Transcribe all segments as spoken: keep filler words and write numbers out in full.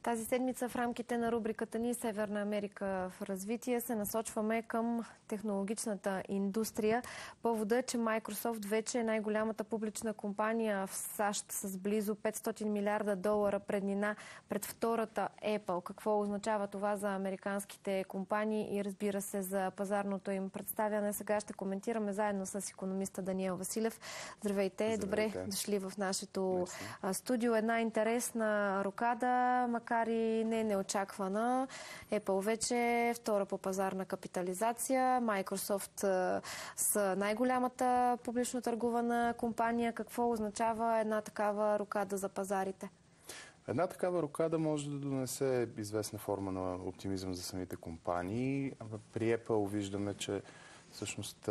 Тази седмица в рамките на рубриката ни Северна Америка в развитие се насочваме към технологичната индустрия. Повода е, че Microsoft вече е най-голямата публична компания в САЩ с близо петстотин милиарда долара преднина пред втората Apple. Какво означава това за американските компании и разбира се за пазарното им представяне? Сега ще коментираме заедно с икономиста Даниел Василев. Здравейте, Здравейте. Добре дошли в нашето Merci. студио. Една интересна рокада, макар и не неочаквана. Apple вече е втора по пазарна капитализация. Microsoft са най-голямата публично търгувана компания. Какво означава една такава рокада за пазарите? Една такава рокада може да донесе известна форма на оптимизъм за самите компании. При Apple виждаме, че всъщност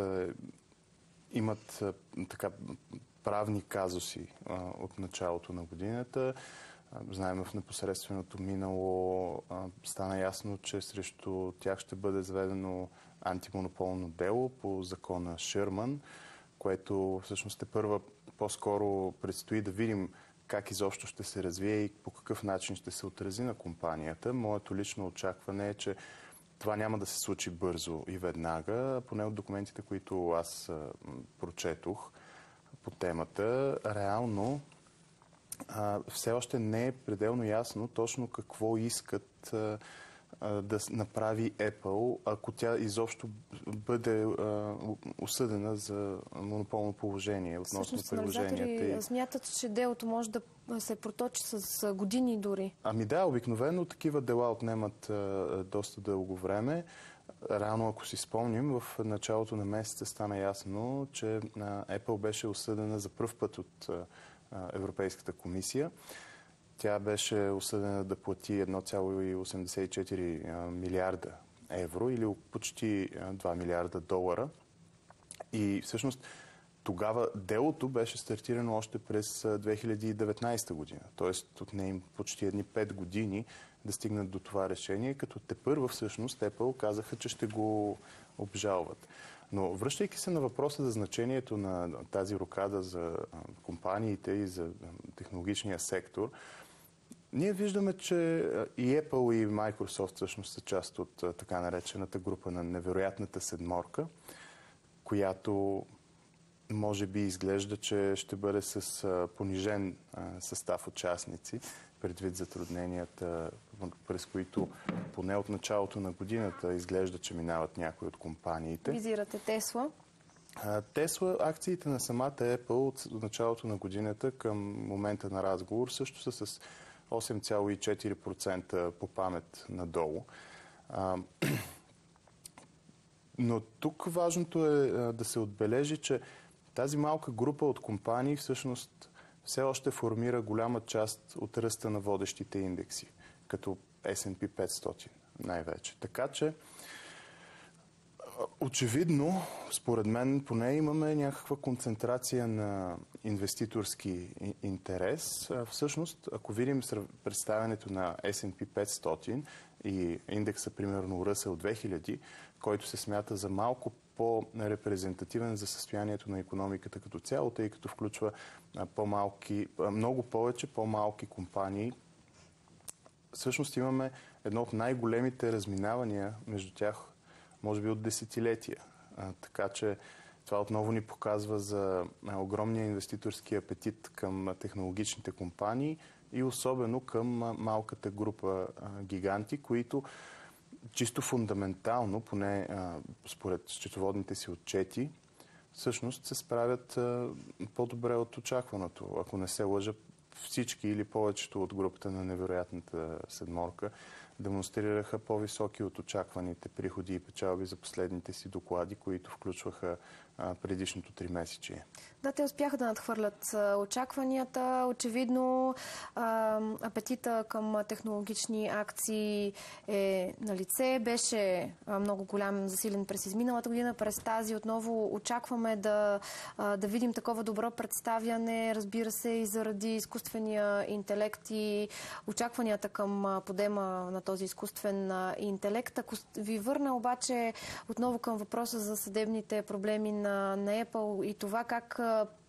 имат така правни казуси от началото на годината. Знаем, в непосредственото минало стана ясно, че срещу тях ще бъде заведено антимонополно дело по закона Шърман, което всъщност е първа по-скоро предстои да видим как изобщо ще се развие и по какъв начин ще се отрази на компанията. Моето лично очакване е, че това няма да се случи бързо и веднага, поне от документите, които аз прочетох по темата. Реално а, все още не е пределно ясно точно какво искат а, а, да направи Apple, ако тя изобщо бъде а, осъдена за монополно положение относно приложенията. Всъщност, смятат, че делото може да се проточи с години дори. Ами да, обикновено такива дела отнемат а, доста дълго време. Рано, ако си спомним, в началото на месеца стана ясно, че Apple беше осъдена за пръв път от Европейската комисия. Тя беше осъдена да плати едно цяло осемдесет и четири милиарда евро или почти два милиарда долара. И всъщност тогава делото беше стартирано още през две хиляди и деветнадесета година. Тоест от нея почти едни пет години да стигнат до това решение, като тепърва всъщност Apple казаха, че ще го обжалват. Но връщайки се на въпроса за значението на тази рокада за компаниите и за технологичния сектор, ние виждаме, че и Apple и Microsoft всъщност са част от така наречената група на невероятната седморка, която може би изглежда, че ще бъде с понижен състав участници, предвид затрудненията, през които поне от началото на годината изглежда, че минават някои от компаниите. Визирате Тесла? Тесла, акциите на самата Apple от началото на годината към момента на разговор също са с осем цяло и четири процента по памет надолу. Но тук важното е да се отбележи, че тази малка група от компании всъщност все още формира голяма част от ръста на водещите индекси, като Ес енд Пи петстотин най-вече. Така че, очевидно, според мен, поне имаме някаква концентрация на инвеститорски интерес. Всъщност, ако видим представянето на Ес енд Пи петстотин и индекса, примерно Ръсъл две хиляди, който се смята за малко по-репрезентативен за състоянието на икономиката като цяло, тъй като включва по-малки, много повече по-малки компании. Всъщност имаме едно от най-големите разминавания между тях, може би от десетилетия. Така че това отново ни показва за огромния инвеститорски апетит към технологичните компании и особено към малката група гиганти, които чисто фундаментално, поне а, според счетоводните си отчети, всъщност се справят а, по-добре от очакваното. Ако не се лъжа, всички или повечето от групата на невероятната седморка демонстрираха по-високи от очакваните приходи и печалби за последните си доклади, които включваха а, предишното тримесечие. Да, те успяха да надхвърлят очакванията. Очевидно, а, апетита към технологични акции е на лице. Беше а, много голям, засилен през изминалата година. През тази отново очакваме да, а, да видим такова добро представяне, разбира се, и заради изкуствения интелект и очакванията към подема на този изкуствен интелект. Ако ви върна обаче отново към въпроса за съдебните проблеми на, на Apple и това как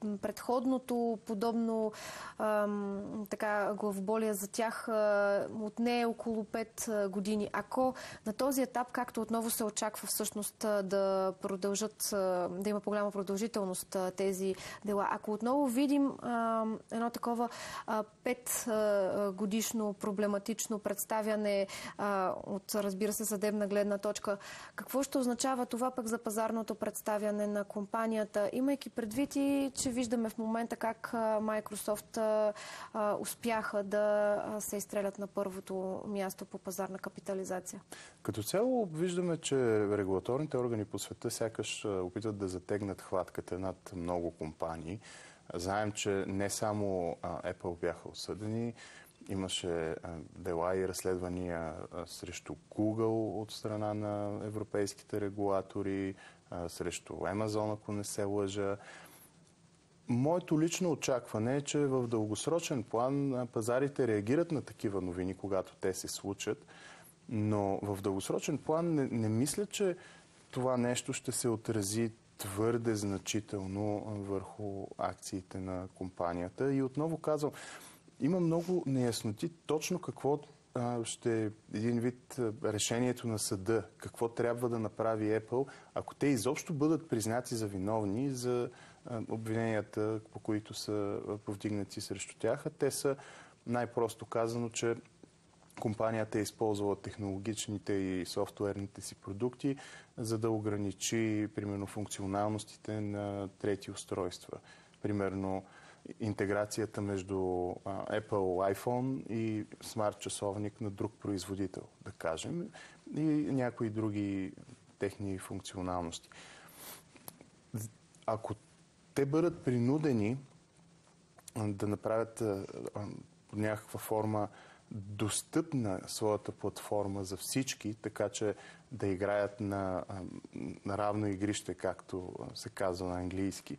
предходното подобно ам, така, главоболие за тях а, отне около пет години. Ако на този етап, както отново се очаква всъщност да продължат, да има по-голяма продължителност тези дела, ако отново видим а, едно такова пет годишно проблематично представяне а, от, разбира се, съдебна гледна точка, какво ще означава това пък за пазарното представяне на компанията, имайки предвид и, че виждаме в момента как Microsoft а, успяха да се изстрелят на първото място по пазарна капитализация? Като цяло виждаме, че регулаторните органи по света сякаш опитват да затегнат хватката над много компании. Знаем, че не само Apple бяха осъдени, имаше дела и разследвания срещу Google от страна на европейските регулатори, срещу Amazon, ако не се лъжа. Моето лично очакване е, че в дългосрочен план пазарите реагират на такива новини, когато те се случат, но в дългосрочен план не, не мисля, че това нещо ще се отрази твърде значително върху акциите на компанията. И отново казвам, има много неясноти точно какво а, ще е един вид решението на съда, какво трябва да направи Apple, ако те изобщо бъдат признати за виновни за а, обвиненията, по които са повдигнати срещу тях. А те са най-просто казано, че компанията е използвала технологичните и софтуерните си продукти, за да ограничи, примерно, функционалностите на трети устройства. Примерно, интеграцията между Apple iPhone и смарт часовник на друг производител, да кажем, и някои други техни функционалности. Ако те бъдат принудени да направят под някаква форма достъпна своята платформа за всички, така че да играят на, на равно игрище, както се казва на английски.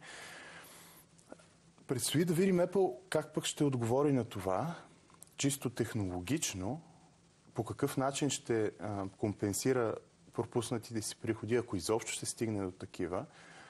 Предстои да видим Apple как пък ще отговори на това, чисто технологично, по какъв начин ще а, компенсира пропуснатите си приходи, ако изобщо ще стигне до такива,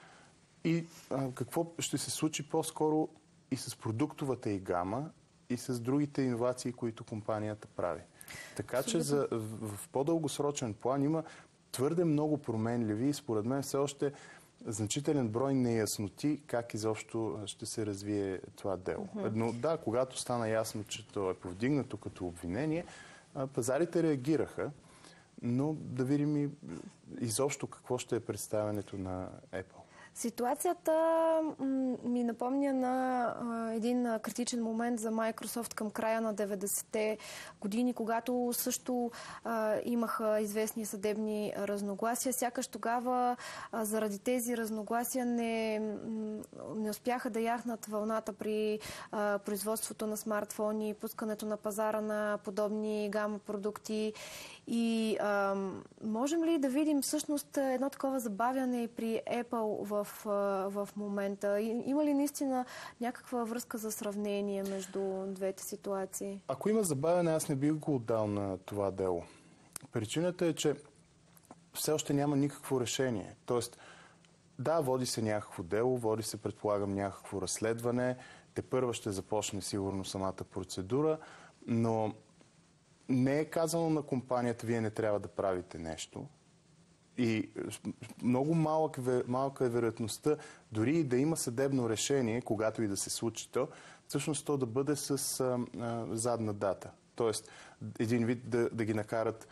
и а, какво ще се случи по-скоро и с продуктовата й гама, и с другите иновации, които компанията прави. Така че за, в, в по-дългосрочен план има твърде много променливи и според мен все още значителен брой неясноти как изобщо ще се развие това дело. Uh-huh. Но да, когато стана ясно, че то е повдигнато като обвинение, пазарите реагираха, но да видим и изобщо какво ще е представянето на Apple. Ситуацията ми напомня на един критичен момент за Microsoft към края на деветдесетте години, когато също а, имаха известни съдебни разногласия. Сякаш тогава а, заради тези разногласия не, не успяха да яхнат вълната при а, производството на смартфони, пускането на пазара на подобни гама продукти. И а, можем ли да видим всъщност едно такова забавяне и при Apple в, в момента? Има ли наистина някаква връзка за сравнение между двете ситуации? Ако има забавяне, аз не бих го отдал на това дело. Причината е, че все още няма никакво решение. Тоест, да, води се някакво дело, води се, предполагам, някакво разследване, тепърва ще започне сигурно самата процедура, но не е казано на компанията, вие не трябва да правите нещо. И много малък, малка е вероятността, дори и да има съдебно решение, когато и да се случи то, всъщност то да бъде с а, а, задна дата. Тоест, един вид да, да ги накарат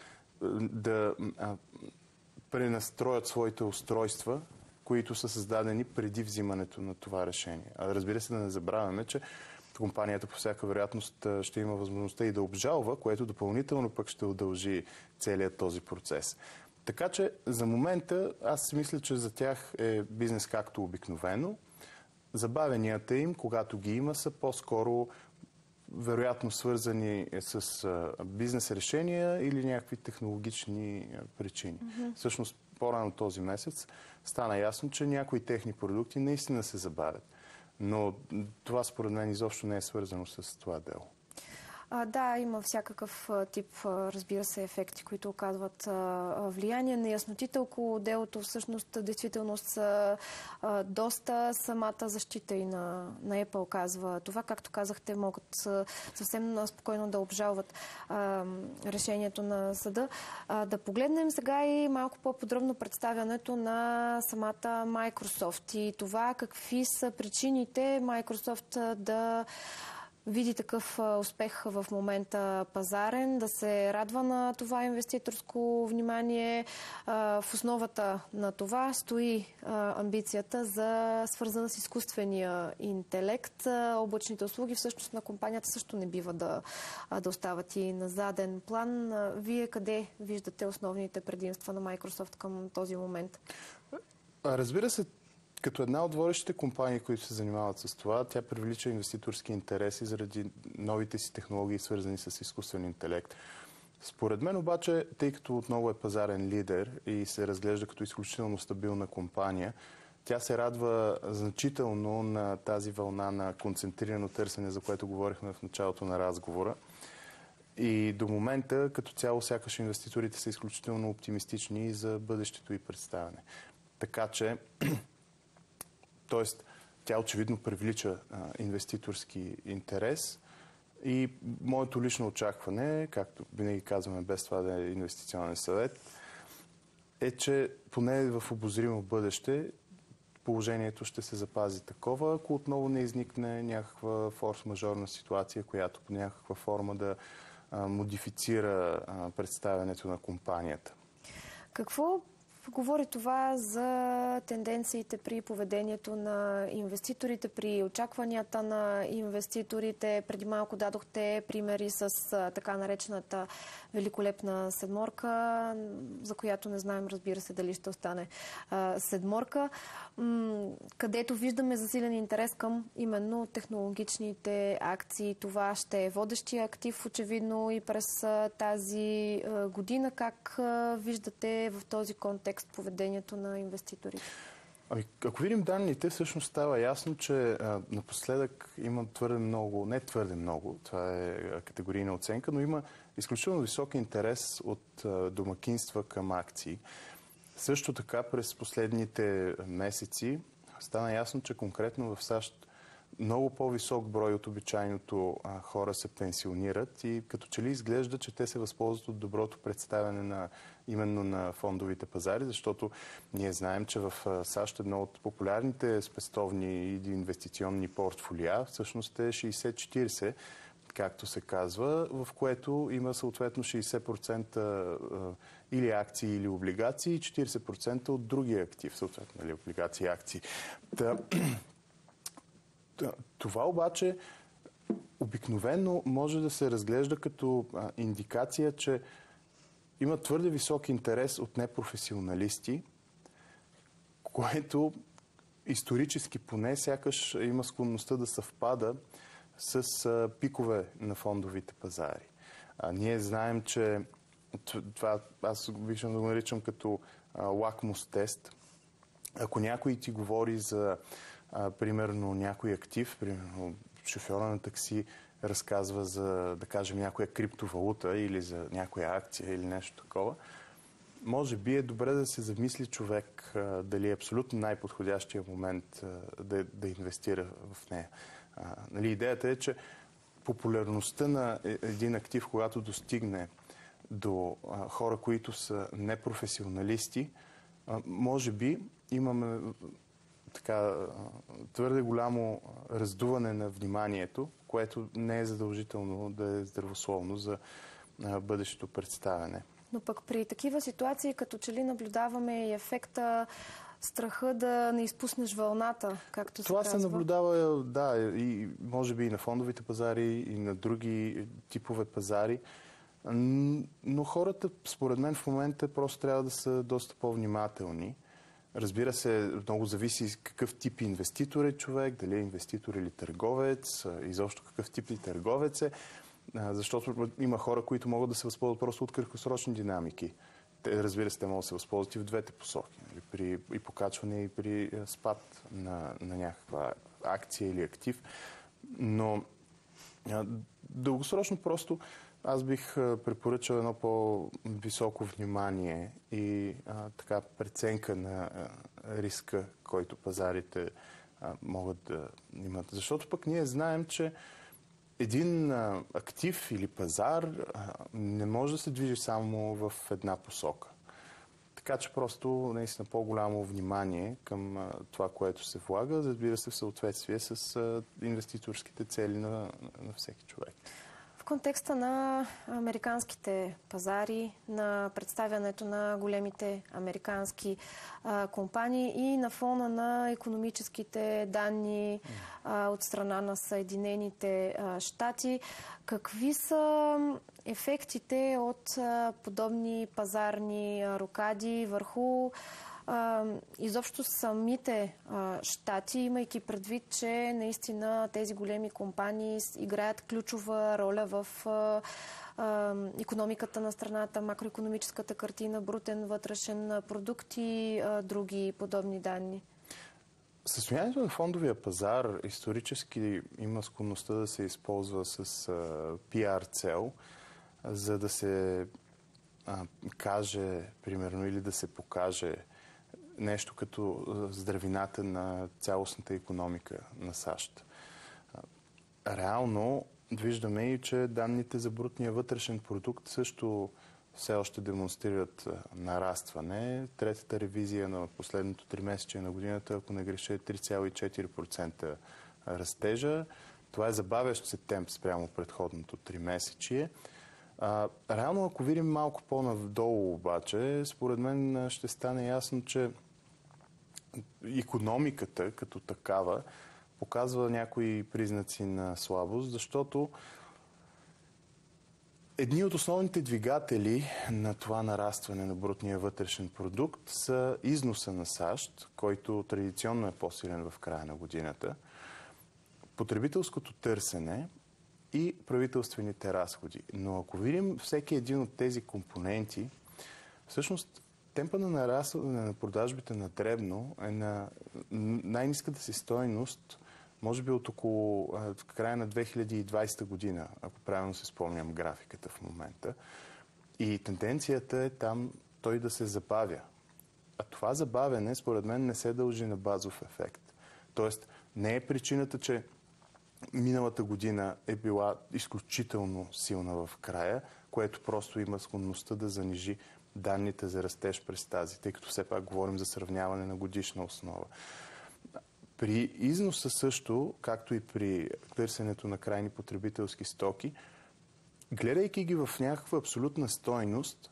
да а, пренастроят своите устройства, които са създадени преди взимането на това решение. А разбира се, да не забравяме, че компанията по всяка вероятност ще има възможността и да обжалва, което допълнително пък ще удължи целият този процес. Така че за момента аз мисля, че за тях е бизнес както обикновено. Забавенията им, когато ги има, са по-скоро вероятно свързани с бизнес решения или някакви технологични причини. Mm-hmm. Всъщност по-рано този месец стана ясно, че някои техни продукти наистина се забавят. Но това според мен изобщо не е свързано с това дело. А, да, има всякакъв тип, разбира се, ефекти, които оказват а, влияние. Неяснотите около делото всъщност действително са а, доста. Самата защита и на, на Apple казва това. Както казахте, могат а, съвсем спокойно да обжалват а, решението на съда. А, да погледнем сега и малко по-подробно представянето на самата Microsoft и това какви са причините Microsoft да види такъв успех в момента пазарен, да се радва на това инвеститорско внимание. В основата на това стои амбицията за свързана с изкуствения интелект. Облачните услуги всъщност на компанията също не бива да, да остават и на заден план. Вие къде виждате основните предимства на Microsoft към този момент? Разбира се, като една от водещите компании, които се занимават с това, тя привлича инвеститорски интереси заради новите си технологии, свързани с изкуствен интелект. Според мен обаче, тъй като отново е пазарен лидер и се разглежда като изключително стабилна компания, тя се радва значително на тази вълна на концентрирано търсене, за което говорихме в началото на разговора. И до момента, като цяло, сякаш инвеститорите са изключително оптимистични за бъдещето и представяне. Така че, т.е. тя очевидно привлича а, инвеститорски интерес и моето лично очакване, както винаги казваме без това да е инвестиционен съвет, е, че поне в обозримо бъдеще положението ще се запази такова, ако отново не изникне някаква форс-мажорна ситуация, която по някаква форма да а, модифицира а, представянето на компанията. Какво говори това за тенденциите при поведението на инвеститорите, при очакванията на инвеститорите? Преди малко дадохте примери с така наречената великолепна седморка, за която не знаем, разбира се, дали ще остане а, седморка, където виждаме засилен интерес към именно технологичните акции. Това ще е водещия актив, очевидно, и през а, тази а, година. Как а, виждате в този контекст поведението на инвеститорите? Ами, ако видим данните, всъщност става ясно, че а, напоследък има твърде много, не твърде много, това е категорийна оценка, но има изключително висок интерес от а, домакинства към акции. Също така през последните месеци стана ясно, че конкретно в САЩ много по-висок брой от обичайното а, хора се пенсионират и като че ли изглежда, че те се възползват от доброто представяне на именно на фондовите пазари, защото ние знаем, че в САЩ едно от популярните спестовни и инвестиционни портфолиа всъщност е шейсет четирийсет, както се казва, в което има съответно шейсет процента или акции, или облигации и четирийсет процента от другия актив, съответно, или облигации и акции. Та, това обаче обикновено може да се разглежда като а, индикация, че има твърде висок интерес от непрофесионалисти, което исторически поне сякаш има склонността да съвпада с а, пикове на фондовите пазари. А, ние знаем, че това аз обичам да го наричам като а, лакмус тест. Ако някой ти говори за а, примерно някой актив, примерно шофьора на такси разказва за, да кажем, някоя криптовалута или за някоя акция или нещо такова, може би е добре да се замисли човек а, дали е абсолютно най-подходящия момент а, да, да инвестира в нея. А, нали, идеята е, че популярността на един актив, когато достигне до а, хора, които са непрофесионалисти, а, може би имаме така твърде голямо раздуване на вниманието, което не е задължително да е здравословно за а, бъдещето представяне. Но пък при такива ситуации, като че ли наблюдаваме и ефекта страха да не изпуснеш вълната, както се Това казва. се наблюдава, да, и може би и на фондовите пазари, и на други типове пазари. Но хората, според мен, в момента просто трябва да са доста по-внимателни. Разбира се, много зависи какъв тип инвеститор е човек, дали е инвеститор или търговец, изобщо какъв тип и търговец е, защото има хора, които могат да се възползват просто от краткосрочни динамики. Те, разбира се, те могат да се възползват и в двете посоки, при и покачване, и при спад на, на някаква акция или актив. Но дългосрочно просто аз бих препоръчал едно по-високо внимание и а, така преценка на а, риска, който пазарите а, могат да имат. Защото пък ние знаем, че един а, актив или пазар а, не може да се движи само в една посока. Така че просто наистина по-голямо внимание към а, това, което се влага, разбира се в съответствие с а, инвеститорските цели на, на всеки човек. В контекста на американските пазари, на представянето на големите американски а, компании и на фона на икономическите данни а, от страна на Съединените а, щати, какви са ефектите от а, подобни пазарни а, рокади върху а, изобщо самите а, щати, имайки предвид, че наистина тези големи компании играят ключова роля в а, а, икономиката на страната, макроикономическата картина, брутен вътрешен продукт и а, други подобни данни? Състоянието на фондовия пазар исторически има склонността да се използва с а, пиар цел, за да се а, каже, примерно, или да се покаже нещо като здравината на цялостната икономика на САЩ. Реално виждаме и, че данните за брутния вътрешен продукт също все още демонстрират нарастване. Третата ревизия на последното тримесечие на годината, ако не греша, е три цяло и четири процента растежа. Това е забавящ се темп спрямо предходното тримесечие. А, реално, ако видим малко по-надолу обаче, според мен ще стане ясно, че икономиката като такава показва някои признаци на слабост, защото едни от основните двигатели на това нарастване на брутния вътрешен продукт са износа на САЩ, който традиционно е по-силен в края на годината, потребителското търсене и правителствените разходи. Но ако видим всеки един от тези компоненти, всъщност темпа на нарастване на продажбите на дребно е на най-ниската си стойност, може би от около в края на две хиляди и двадесета година, ако правилно се спомням графиката в момента. И тенденцията е там той да се забавя. А това забавяне, според мен, не се дължи на базов ефект. Тоест, не е причината, че миналата година е била изключително силна в края, което просто има склонността да занижи данните за растеж през тази, тъй като все пак говорим за сравняване на годишна основа. При износа също, както и при търсенето на крайни потребителски стоки, гледайки ги в някаква абсолютна стойност,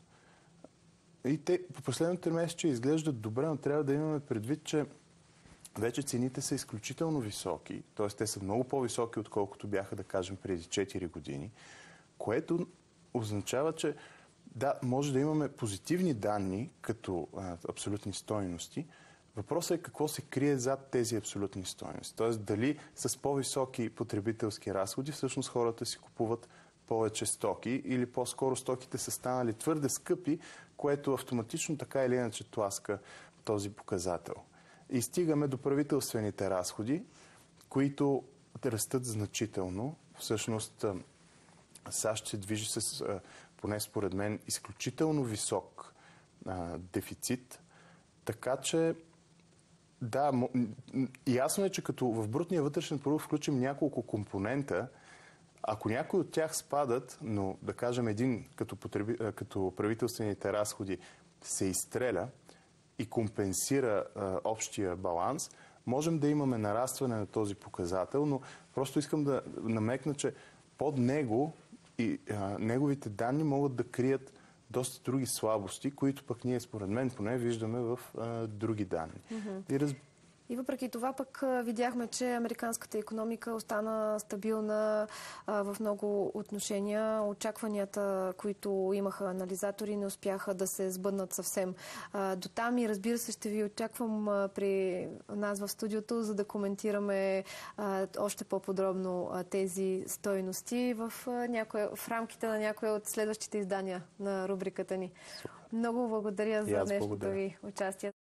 и те по последното тримесечие изглеждат добре, но трябва да имаме предвид, че вече цените са изключително високи, т.е. те са много по-високи, отколкото бяха, да кажем, преди четири години, което означава, че да, може да имаме позитивни данни като а, абсолютни стойности. Въпросът е какво се крие зад тези абсолютни стойности. Т.е. дали с по-високи потребителски разходи всъщност хората си купуват повече стоки или по-скоро стоките са станали твърде скъпи, което автоматично така или иначе тласка този показател. И стигаме до правителствените разходи, които растат значително. Всъщност САЩ се движи с, поне според мен, изключително висок а, дефицит. Така че, да, ясно е, че като в брутния вътрешен продукт включим няколко компонента, ако някои от тях спадат, но да кажем един като, потреби, като правителствените разходи се изстреля и компенсира а, общия баланс, можем да имаме нарастване на този показател, но просто искам да намекна, че под него и а, неговите данни могат да крият доста други слабости, които пък ние, според мен, поне виждаме в а, други данни. Mm-hmm. И, раз... и въпреки това пък видяхме, че американската икономика остана стабилна а, в много отношения. Очакванията, които имаха анализатори, не успяха да се сбъднат съвсем а, до там. И разбира се, ще ви очаквам а, при нас в студиото, за да коментираме а, още по-подробно а, тези стойности в, а, някоя, в рамките на някои от следващите издания на рубриката ни. Много благодаря за днешното ви участие.